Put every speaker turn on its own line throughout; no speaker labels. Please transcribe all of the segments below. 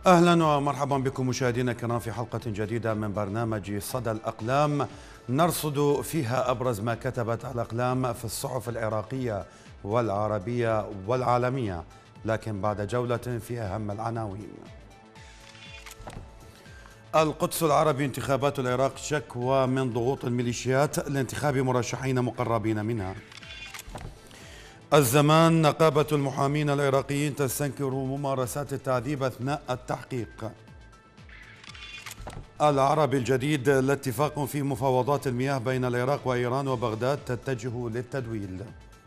أهلا ومرحبا بكم مشاهدينا الكرام في حلقة جديدة من برنامج صدى الأقلام، نرصد فيها أبرز ما كتبت الأقلام في الصحف العراقية والعربية والعالمية، لكن بعد جولة في أهم العناوين. القدس العربي: انتخابات العراق شكوى من ضغوط الميليشيات لانتخاب مرشحين مقربين منها. الزمان: نقابة المحامين العراقيين تستنكر ممارسات التعذيب أثناء التحقيق. العربي الجديد: الاتفاق في مفاوضات المياه بين العراق وإيران وبغداد تتجه للتدويل.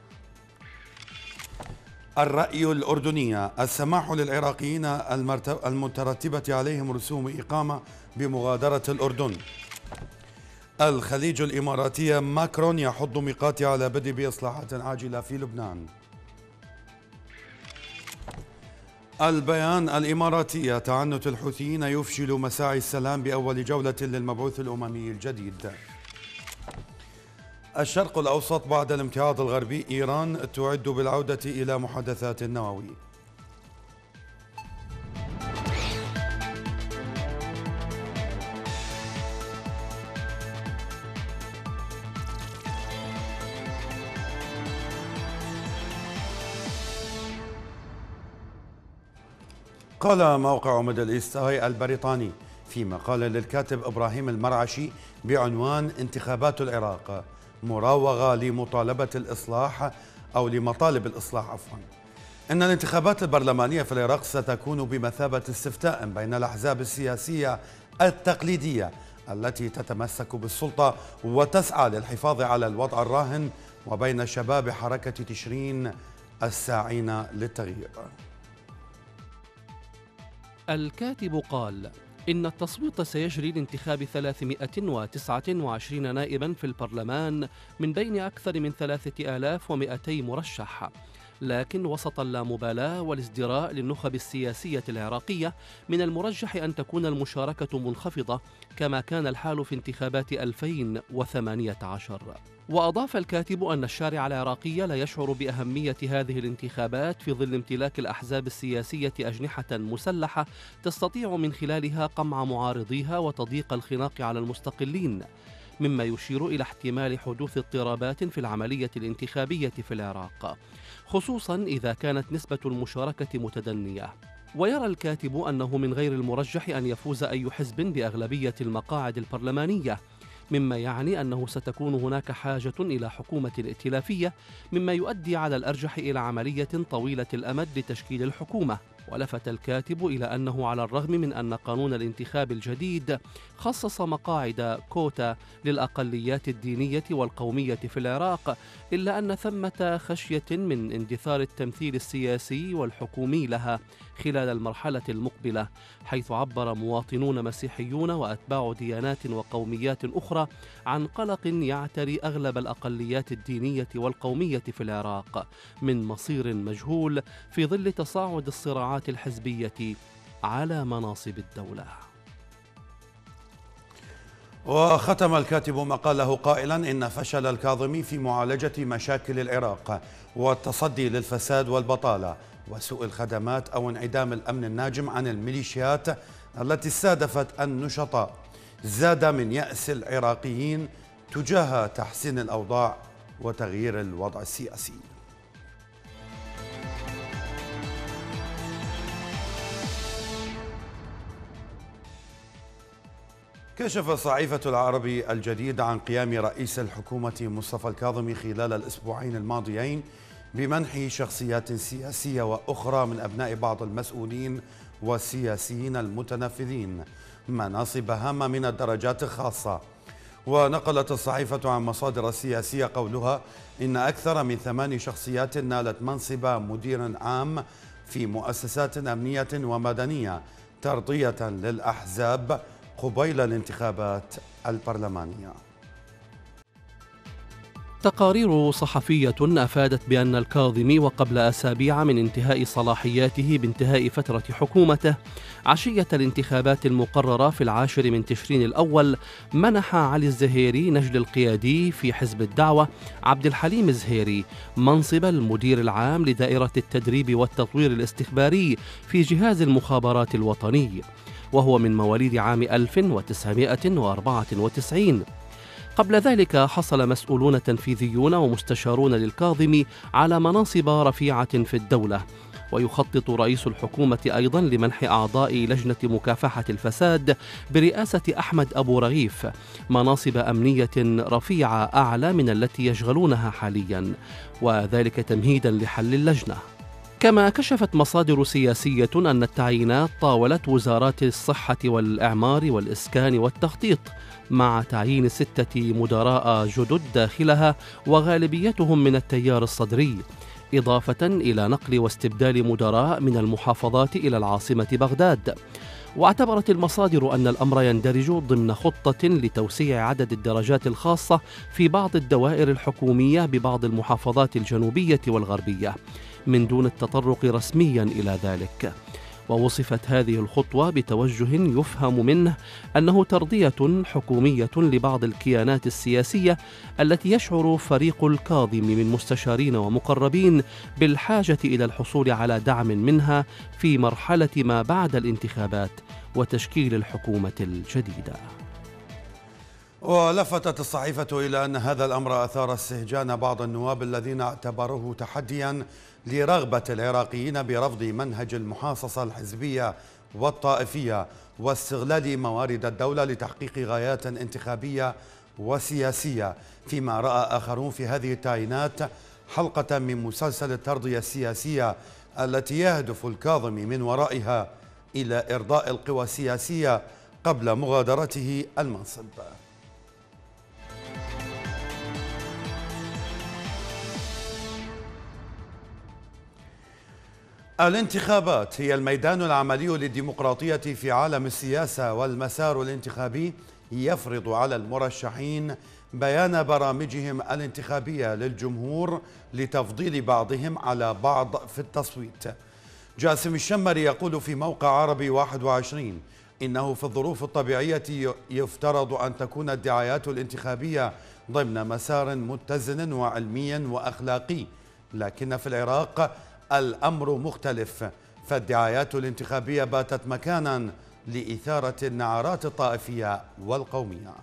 الرأي الأردنية: السماح للعراقيين المترتبة عليهم رسوم إقامة بمغادرة الأردن. الخليج الإماراتية: ماكرون يحض ميقاتي على بدء بإصلاحات عاجلة في لبنان. البيان الإماراتية: تعنت الحوثيين يفشل مساعي السلام بأول جولة للمبعوث الأممي الجديد. الشرق الأوسط: بعد الامتعاض الغربي إيران تعد بالعودة إلى محادثات النووي. قال موقع ميدل إيست آي البريطاني في مقال للكاتب إبراهيم المرعشي بعنوان انتخابات العراق مراوغة لمطالبة الإصلاح أو لمطالب الإصلاح إن الانتخابات البرلمانية في العراق ستكون بمثابة استفتاء بين الأحزاب السياسية التقليدية التي تتمسك بالسلطة وتسعى للحفاظ على الوضع الراهن وبين شباب حركة تشرين الساعين للتغيير.
الكاتب قال: إن التصويت سيجري لانتخاب 329 نائبا في البرلمان من بين أكثر من 3200 مرشح، لكن وسط اللامبالاة والازدراء للنخب السياسية العراقية من المرجح أن تكون المشاركة منخفضة كما كان الحال في انتخابات 2018. وأضاف الكاتب أن الشارع العراقي لا يشعر بأهمية هذه الانتخابات في ظل امتلاك الأحزاب السياسية أجنحة مسلحة تستطيع من خلالها قمع معارضيها وتضييق الخناق على المستقلين، مما يشير إلى احتمال حدوث اضطرابات في العملية الانتخابية في العراق، خصوصا إذا كانت نسبة المشاركة متدنية. ويرى الكاتب أنه من غير المرجح أن يفوز أي حزب بأغلبية المقاعد البرلمانية، مما يعني أنه ستكون هناك حاجة إلى حكومة ائتلافية، مما يؤدي على الأرجح إلى عملية طويلة الأمد لتشكيل الحكومة. ولفت الكاتب إلى أنه على الرغم من أن قانون الانتخاب الجديد خصص مقاعد كوتا للأقليات الدينية والقومية في العراق، إلا أن ثمة خشية من اندثار التمثيل السياسي والحكومي لها خلال المرحلة المقبلة، حيث عبر مواطنون مسيحيون وأتباع ديانات وقوميات أخرى عن قلق يعتري أغلب الأقليات الدينية والقومية في العراق من مصير مجهول في ظل تصاعد الصراعات الحزبية على مناصب الدولة.
وختم الكاتب مقاله قائلا إن فشل الكاظمي في معالجة مشاكل العراق والتصدي للفساد والبطالة وسوء الخدمات أو انعدام الأمن الناجم عن الميليشيات التي استهدفت النشطاء زاد من يأس العراقيين تجاه تحسين الأوضاع وتغيير الوضع السياسي. كشف صحيفة العربي الجديد عن قيام رئيس الحكومة مصطفى الكاظمي خلال الأسبوعين الماضيين بمنح شخصيات سياسية وأخرى من أبناء بعض المسؤولين والسياسيين المتنفذين مناصب هامة من الدرجات الخاصة. ونقلت الصحيفة عن مصادر سياسية قولها إن أكثر من 8 شخصيات نالت منصب مدير عام في مؤسسات أمنية ومدنية ترضية للأحزاب قبيل الانتخابات البرلمانية.
تقارير صحفية أفادت بأن الكاظمي وقبل أسابيع من انتهاء صلاحياته بانتهاء فترة حكومته عشية الانتخابات المقررة في 10 من تشرين الأول منح علي الزهيري نجل القيادي في حزب الدعوة عبد الحليم الزهيري منصب المدير العام لدائرة التدريب والتطوير الاستخباري في جهاز المخابرات الوطني، وهو من مواليد عام 1994. قبل ذلك حصل مسؤولون تنفيذيون ومستشارون للكاظمي على مناصب رفيعة في الدولة، ويخطط رئيس الحكومة أيضا لمنح أعضاء لجنة مكافحة الفساد برئاسة أحمد أبو رغيف مناصب أمنية رفيعة أعلى من التي يشغلونها حاليا، وذلك تمهيدا لحل اللجنة. كما كشفت مصادر سياسية أن التعيينات طاولت وزارات الصحة والإعمار والإسكان والتخطيط، مع تعيين 6 مدراء جدد داخلها وغالبيتهم من التيار الصدري، إضافة إلى نقل واستبدال مدراء من المحافظات إلى العاصمة بغداد. واعتبرت المصادر أن الأمر يندرج ضمن خطة لتوسيع عدد الدرجات الخاصة في بعض الدوائر الحكومية ببعض المحافظات الجنوبية والغربية من دون التطرق رسميا إلى ذلك. ووصفت هذه الخطوة بتوجه يفهم منه أنه ترضية حكومية لبعض الكيانات السياسية التي يشعر فريق الكاظم من مستشارين ومقربين بالحاجة إلى الحصول على دعم منها في مرحلة ما بعد الانتخابات وتشكيل الحكومة الجديدة.
ولفتت الصحيفة إلى أن هذا الأمر أثار استهجان بعض النواب الذين اعتبروه تحديا لرغبة العراقيين برفض منهج المحاصصة الحزبية والطائفية واستغلال موارد الدولة لتحقيق غايات انتخابية وسياسية، فيما رأى آخرون في هذه التعيينات حلقة من مسلسل الترضية السياسية التي يهدف الكاظمي من ورائها إلى إرضاء القوى السياسية قبل مغادرته المنصب. الانتخابات هي الميدان العملي للديمقراطية في عالم السياسة، والمسار الانتخابي يفرض على المرشحين بيان برامجهم الانتخابية للجمهور لتفضيل بعضهم على بعض في التصويت. جاسم الشمري يقول في موقع عربي 21 إنه في الظروف الطبيعية يفترض أن تكون الدعايات الانتخابية ضمن مسار متزن وعلمي وأخلاقي، لكن في العراق الأمر مختلف، فالدعايات الانتخابية باتت مكانا لإثارة النعرات الطائفية والقومية.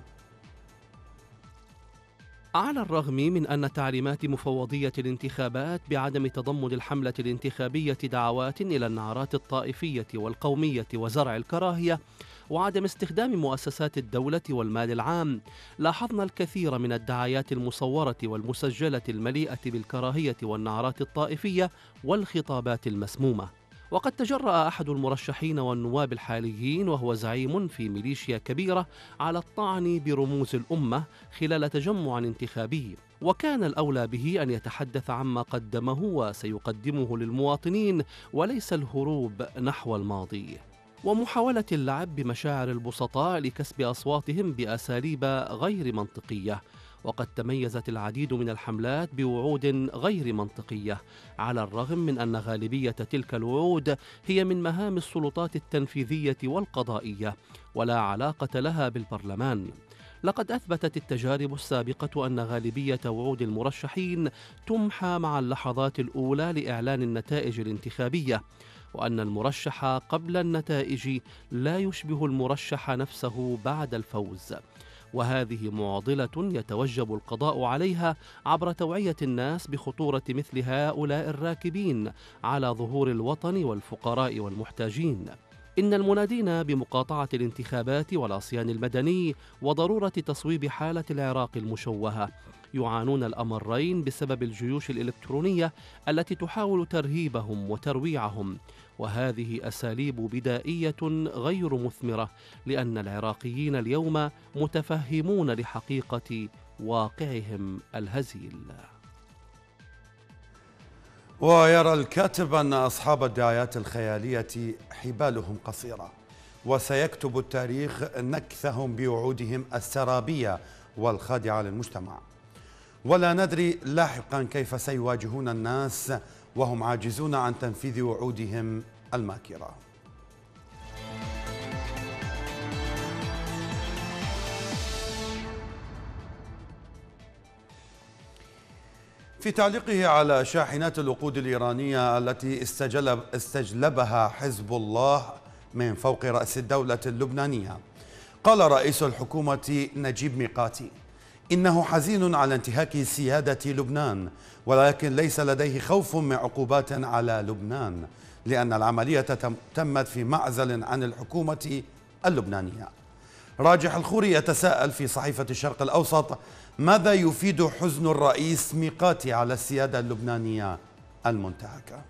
على الرغم من أن تعليمات مفوضية الانتخابات بعدم تضمن الحملة الانتخابية دعوات إلى النعرات الطائفية والقومية وزرع الكراهية وعدم استخدام مؤسسات الدولة والمال العام، لاحظنا الكثير من الدعايات المصورة والمسجلة المليئة بالكراهية والنعرات الطائفية والخطابات المسمومة. وقد تجرأ أحد المرشحين والنواب الحاليين وهو زعيم في ميليشيا كبيرة على الطعن برموز الأمة خلال تجمع انتخابي، وكان الأولى به أن يتحدث عما قدمه وسيقدمه للمواطنين وليس الهروب نحو الماضي، ومحاولة اللعب بمشاعر البسطاء لكسب أصواتهم بأساليب غير منطقية. وقد تميزت العديد من الحملات بوعود غير منطقية، على الرغم من أن غالبية تلك الوعود هي من مهام السلطات التنفيذية والقضائية ولا علاقة لها بالبرلمان. لقد أثبتت التجارب السابقة أن غالبية وعود المرشحين تمحى مع اللحظات الأولى لإعلان النتائج الانتخابية، وأن المرشح قبل النتائج لا يشبه المرشح نفسه بعد الفوز، وهذه معضلة يتوجب القضاء عليها عبر توعية الناس بخطورة مثل هؤلاء الراكبين على ظهور الوطن والفقراء والمحتاجين. إن المنادين بمقاطعة الانتخابات والعصيان المدني وضرورة تصويب حالة العراق المشوهة يعانون الأمرين بسبب الجيوش الإلكترونية التي تحاول ترهيبهم وترويعهم، وهذه أساليب بدائية غير مثمرة، لأن العراقيين اليوم متفهمون لحقيقة واقعهم الهزيل.
ويرى الكاتب أن أصحاب الدعايات الخيالية حبالهم قصيرة، وسيكتب التاريخ نكثهم بوعودهم السرابية والخادعة للمجتمع. ولا ندري لاحقا كيف سيواجهون الناس وهم عاجزون عن تنفيذ وعودهم الماكرة. في تعليقه على شاحنات الوقود الإيرانية التي استجلبها حزب الله من فوق رأس الدولة اللبنانية، قال رئيس الحكومة نجيب ميقاتي: إنه حزين على انتهاك سيادة لبنان، ولكن ليس لديه خوف من عقوبات على لبنان، لأن العملية تمت في معزل عن الحكومة اللبنانية. راجح الخوري يتساءل في صحيفة الشرق الأوسط: ماذا يفيد حزن الرئيس ميقاتي على السيادة اللبنانية المنتهكة؟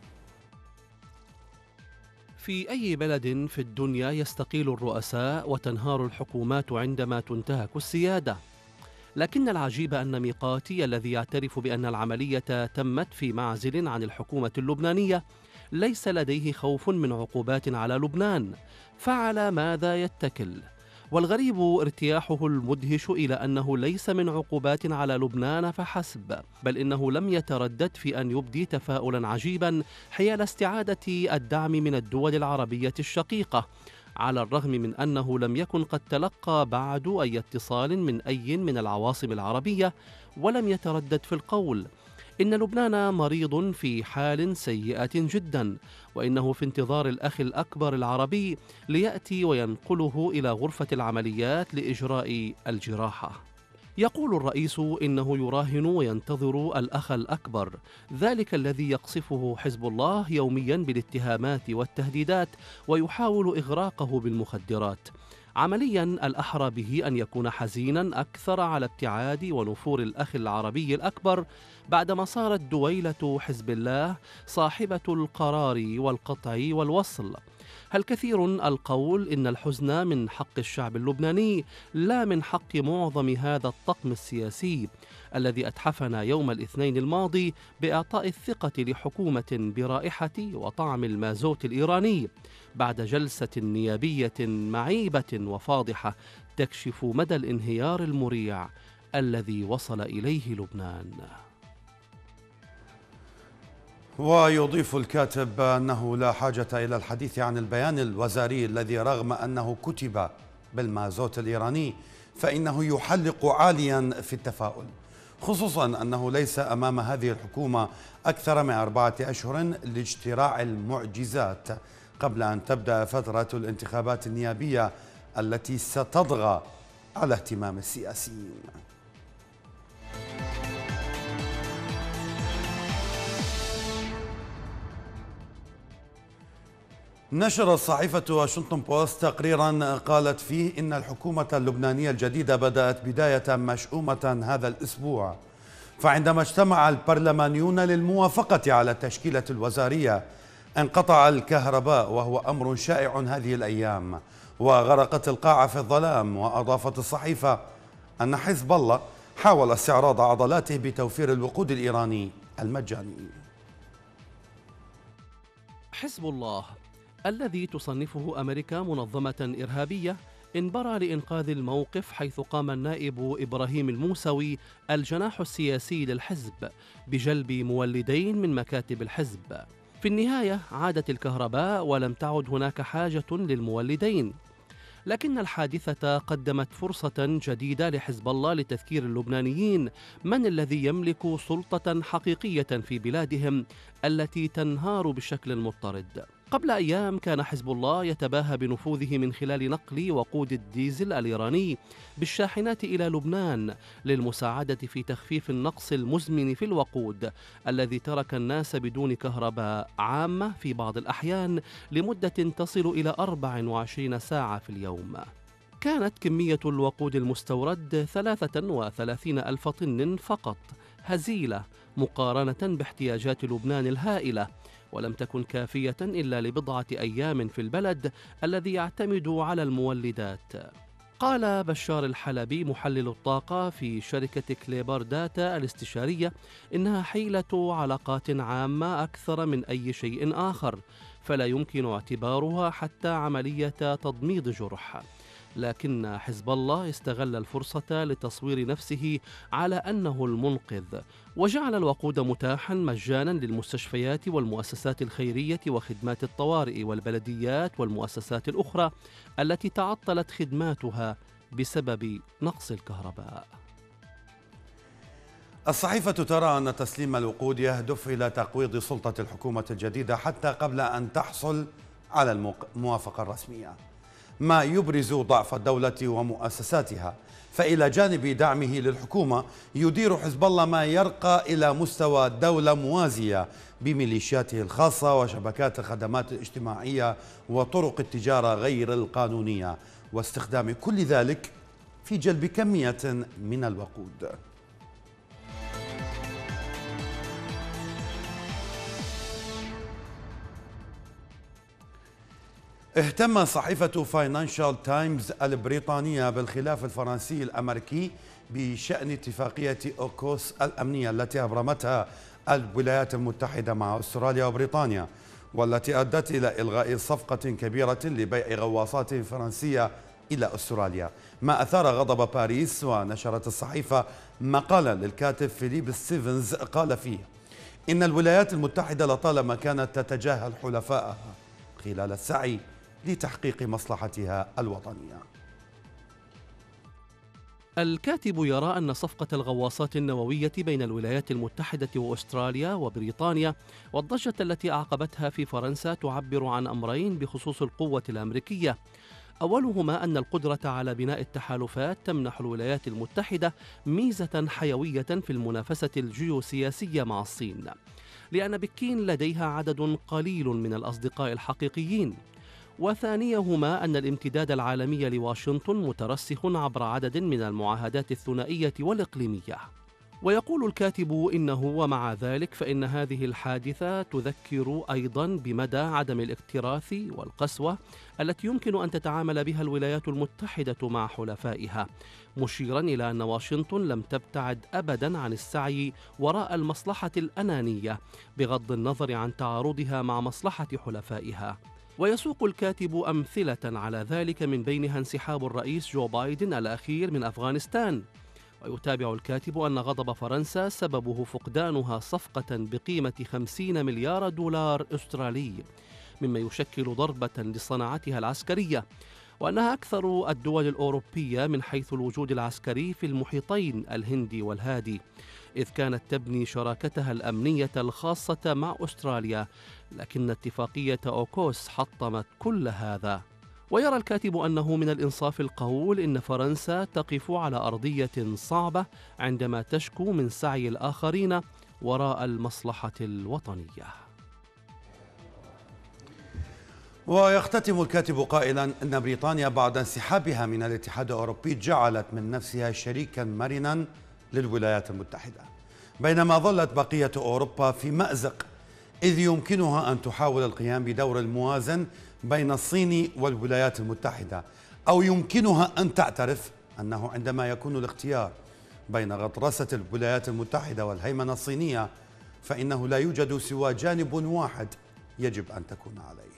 في أي بلد في الدنيا يستقيل الرؤساء وتنهار الحكومات عندما تنتهك السيادة، لكن العجيب أن ميقاتي الذي يعترف بأن العملية تمت في معزل عن الحكومة اللبنانية ليس لديه خوف من عقوبات على لبنان، فعلى ماذا يتكل؟ والغريب ارتياحه المدهش إلى أنه ليس من عقوبات على لبنان فحسب، بل إنه لم يتردد في أن يبدي تفاؤلا عجيبا حيال استعادة الدعم من الدول العربية الشقيقة، على الرغم من أنه لم يكن قد تلقى بعد أي اتصال من أي من العواصم العربية، ولم يتردد في القول: إن لبنان مريض في حال سيئة جدا، وإنه في انتظار الأخ الأكبر العربي ليأتي وينقله إلى غرفة العمليات لإجراء الجراحة. يقول الرئيس إنه يراهن وينتظر الأخ الأكبر، ذلك الذي يقصفه حزب الله يوميا بالاتهامات والتهديدات ويحاول إغراقه بالمخدرات. عمليا الأحرى به أن يكون حزينا أكثر على ابتعاد ونفور الأخ العربي الأكبر بعدما صارت دويلة حزب الله صاحبة القرار والقطع والوصل. هل كثير القول إن الحزن من حق الشعب اللبناني لا من حق معظم هذا الطقم السياسي الذي أتحفنا يوم الاثنين الماضي بإعطاء الثقة لحكومة برائحة وطعم المازوت الإيراني بعد جلسة نيابية معيبة وفاضحة تكشف مدى الانهيار المريع الذي وصل إليه لبنان.
ويضيف الكاتب أنه لا حاجة إلى الحديث عن البيان الوزاري الذي رغم أنه كتب بالمازوت الإيراني فإنه يحلق عاليا في التفاؤل، خصوصا أنه ليس أمام هذه الحكومة أكثر من 4 أشهر لاجتراع المعجزات قبل أن تبدأ فترة الانتخابات النيابية التي ستطغى على اهتمام السياسيين. نشرت صحيفة واشنطن بوست تقريرا قالت فيه إن الحكومة اللبنانية الجديدة بدأت بداية مشؤومة هذا الأسبوع، فعندما اجتمع البرلمانيون للموافقة على التشكيلة الوزارية انقطع الكهرباء، وهو أمر شائع هذه الأيام، وغرقت القاعة في الظلام. وأضافت الصحيفة أن حزب الله حاول استعراض عضلاته بتوفير الوقود الإيراني المجاني.
حزب الله الذي تصنفه أمريكا منظمة إرهابية انبرى لإنقاذ الموقف، حيث قام النائب إبراهيم الموسوي الجناح السياسي للحزب بجلب مولدين من مكاتب الحزب. في النهاية عادت الكهرباء ولم تعد هناك حاجة للمولدين، لكن الحادثة قدمت فرصة جديدة لحزب الله لتذكير اللبنانيين من الذي يملك سلطة حقيقية في بلادهم التي تنهار بشكل مضطرد. قبل أيام كان حزب الله يتباهى بنفوذه من خلال نقل وقود الديزل الإيراني بالشاحنات إلى لبنان للمساعدة في تخفيف النقص المزمن في الوقود الذي ترك الناس بدون كهرباء عامة في بعض الأحيان لمدة تصل إلى 24 ساعة في اليوم. كانت كمية الوقود المستورد 33 ألف طن فقط، هزيلة مقارنة باحتياجات لبنان الهائلة، ولم تكن كافية إلا لبضعة أيام في البلد الذي يعتمد على المولدات. قال بشار الحلبي محلل الطاقة في شركة كليبر داتا الاستشارية إنها حيلة علاقات عامة أكثر من أي شيء آخر، فلا يمكن اعتبارها حتى عملية تضميد جرح. لكن حزب الله استغل الفرصة لتصوير نفسه على أنه المنقذ، وجعل الوقود متاحا مجانا للمستشفيات والمؤسسات الخيرية وخدمات الطوارئ والبلديات والمؤسسات الأخرى التي تعطلت خدماتها بسبب نقص الكهرباء.
الصحيفة ترى أن تسليم الوقود يهدف إلى تقويض سلطة الحكومة الجديدة حتى قبل أن تحصل على الموافقة الرسمية، ما يبرز ضعف الدولة ومؤسساتها. فإلى جانب دعمه للحكومة يدير حزب الله ما يرقى إلى مستوى دولة موازية بميليشياته الخاصة وشبكات الخدمات الاجتماعية وطرق التجارة غير القانونية، واستخدام كل ذلك في جلب كمية من الوقود. اهتم صحيفة فاينانشال تايمز البريطانية بالخلاف الفرنسي الأمريكي بشأن اتفاقية أوكوس الأمنية التي أبرمتها الولايات المتحدة مع أستراليا وبريطانيا، والتي أدت إلى إلغاء صفقة كبيرة لبيع غواصات فرنسية إلى أستراليا، ما أثار غضب باريس. ونشرت الصحيفة مقالا للكاتب فيليب ستيفنز قال فيه إن الولايات المتحدة لطالما كانت تتجاهل حلفائها خلال السعي لتحقيق مصلحتها الوطنية.
الكاتب يرى أن صفقة الغواصات النووية بين الولايات المتحدة وأستراليا وبريطانيا والضجة التي أعقبتها في فرنسا تعبر عن أمرين بخصوص القوة الأمريكية. أولهما أن القدرة على بناء التحالفات تمنح الولايات المتحدة ميزة حيوية في المنافسة الجيوسياسية مع الصين، لأن بكين لديها عدد قليل من الأصدقاء الحقيقيين. وثانيهما أن الامتداد العالمي لواشنطن مترسخ عبر عدد من المعاهدات الثنائية والإقليمية. ويقول الكاتب إنه ومع ذلك فإن هذه الحادثة تذكر أيضا بمدى عدم الاكتراث والقسوة التي يمكن أن تتعامل بها الولايات المتحدة مع حلفائها، مشيرا إلى أن واشنطن لم تبتعد أبدا عن السعي وراء المصلحة الأنانية بغض النظر عن تعارضها مع مصلحة حلفائها. ويسوق الكاتب أمثلة على ذلك من بينها انسحاب الرئيس جو بايدن الأخير من أفغانستان. ويتابع الكاتب أن غضب فرنسا سببه فقدانها صفقة بقيمة 50 مليار دولار أسترالي، مما يشكل ضربة لصناعتها العسكرية، وأنها أكثر الدول الأوروبية من حيث الوجود العسكري في المحيطين الهندي والهادي، إذ كانت تبني شراكتها الأمنية الخاصة مع أستراليا، لكن اتفاقية أوكوس حطمت كل هذا. ويرى الكاتب أنه من الإنصاف القول إن فرنسا تقف على أرضية صعبة عندما تشكو من سعي الآخرين وراء المصلحة الوطنية.
ويختتم الكاتب قائلا أن بريطانيا بعد انسحابها من الاتحاد الأوروبي جعلت من نفسها شريكا مرنا للولايات المتحدة، بينما ظلت بقية أوروبا في مأزق، إذ يمكنها أن تحاول القيام بدور الموازن بين الصين والولايات المتحدة، أو يمكنها أن تعترف أنه عندما يكون الاختيار بين غطرسة الولايات المتحدة والهيمنة الصينية فإنه لا يوجد سوى جانب واحد يجب أن تكون عليه.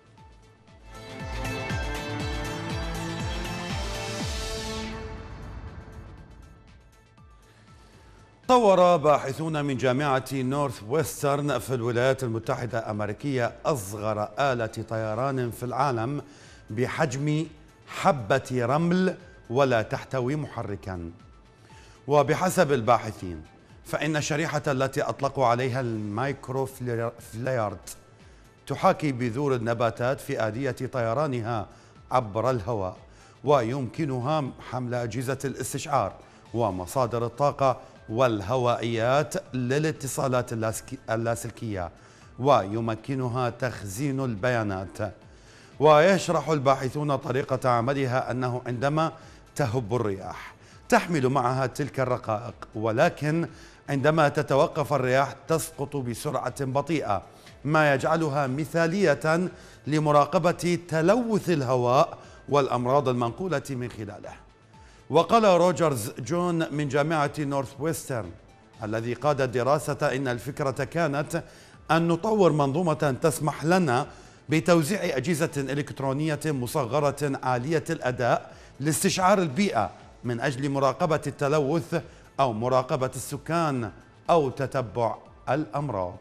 طور باحثون من جامعة نورث ويسترن في الولايات المتحدة الأمريكية أصغر آلة طيران في العالم بحجم حبة رمل ولا تحتوي محركا. وبحسب الباحثين فإن الشريحة التي أطلقوا عليها المايكرو فليرت تحاكي بذور النباتات في آلية طيرانها عبر الهواء، ويمكنها حمل أجهزة الاستشعار ومصادر الطاقة والهوائيات للاتصالات اللاسلكية، ويمكنها تخزين البيانات. ويشرح الباحثون طريقة عملها أنه عندما تهب الرياح تحمل معها تلك الرقائق، ولكن عندما تتوقف الرياح تسقط بسرعة بطيئة، ما يجعلها مثالية لمراقبة تلوث الهواء والأمراض المنقولة من خلاله. وقال روجرز جون من جامعة نورث ويسترن الذي قاد الدراسة إن الفكرة كانت أن نطور منظومة تسمح لنا بتوزيع أجهزة إلكترونية مصغرة عالية الأداء لاستشعار البيئة من أجل مراقبة التلوث أو مراقبة السكان أو تتبع الأمراض.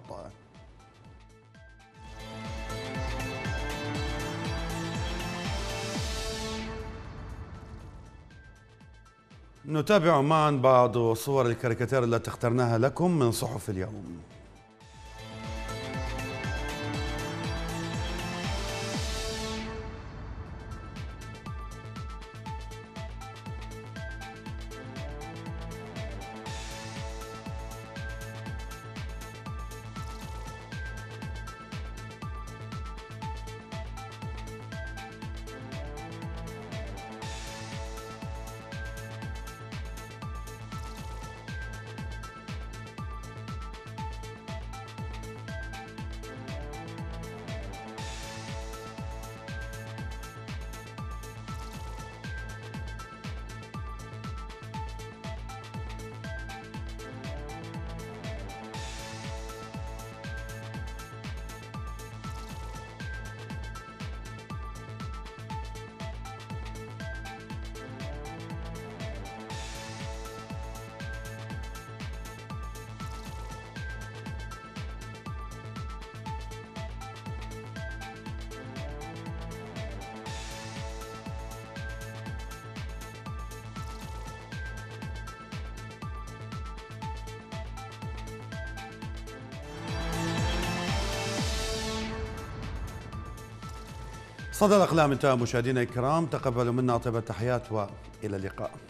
نتابع معا بعض صور الكاريكاتير التي اخترناها لكم من صحف اليوم. صدى الأقلام انتهى. مشاهدينا الكرام، تقبلوا منا طيب التحيات وإلى اللقاء.